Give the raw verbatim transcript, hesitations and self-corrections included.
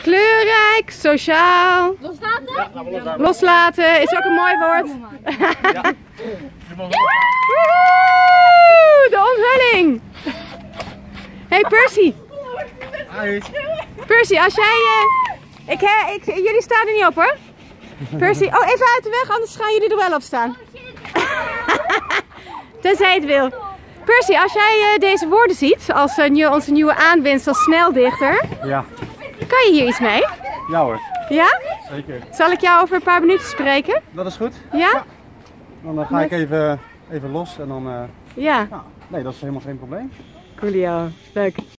Kleurrijk, sociaal. Loslaten? Ja, nou, loslaten. Loslaten is ook een mooi woord. Ja. Woehoe, de onthulling. Hey Percy. Hi. Percy, als jij... Uh, ik, hè, ik, jullie staan er niet op hoor. Percy, oh even uit de weg, anders gaan jullie er wel op staan. Tenzij het wil. Percy, als jij uh, deze woorden ziet, als uh, nieuw, onze nieuwe aanwinst als sneldichter, Ja. kan je hier iets mee? Ja hoor. Ja? Zeker. Zal ik jou over een paar minuten spreken? Dat is goed. Ja? Ja. Dan uh, ga ik even, even los en dan... Uh, Ja. nou, nee, dat is helemaal geen probleem. Coolio, leuk.